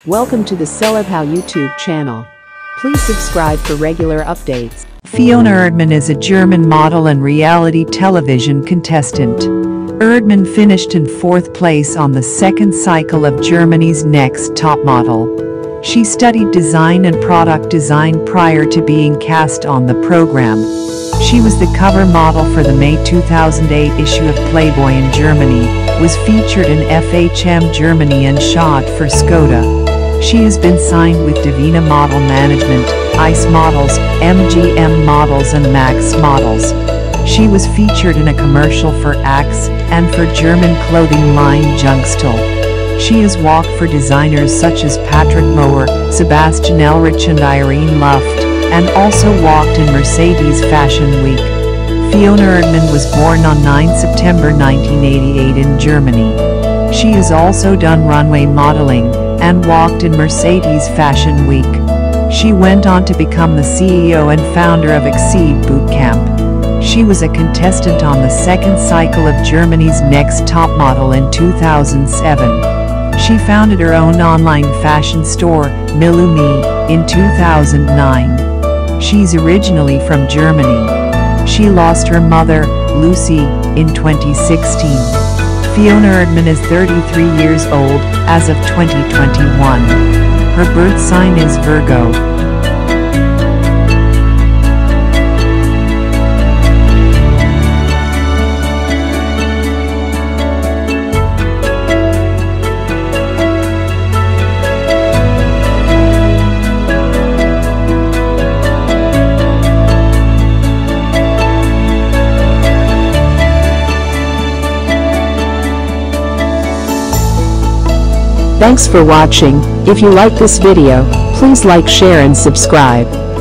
Welcome to the Celebhau YouTube channel. Please subscribe for regular updates. Fiona Erdmann is a German model and reality television contestant. Erdmann finished in 4th place on the second cycle of Germany's Next Top Model. She studied design and product design prior to being cast on the program. She was the cover model for the May 2008 issue of Playboy in Germany, was featured in FHM Germany and shot for Skoda. She has been signed with Divina Model Management, ICE Models, MGM Models and Max Models. She was featured in a commercial for Axe and for German clothing line Junkstil. She has walked for designers such as Patrick Mower, Sebastian Elrich and Irene Luft, and also walked in Mercedes Fashion Week. Fiona Erdmann was born on 9 September 1988 in Germany. She has also done runway modeling and walked in Mercedes Fashion Week. She went on to become the CEO and founder of Exceed Bootcamp. She was a contestant on the second cycle of Germany's Next Top Model in 2007. She founded her own online fashion store, Milumi, in 2009. She's originally from Germany. She lost her mother, Lucy, in 2016. Fiona Erdmann is 33 years old as of 2021. Her birth sign is Virgo. Thanks for watching. If you like this video, please like, share and subscribe.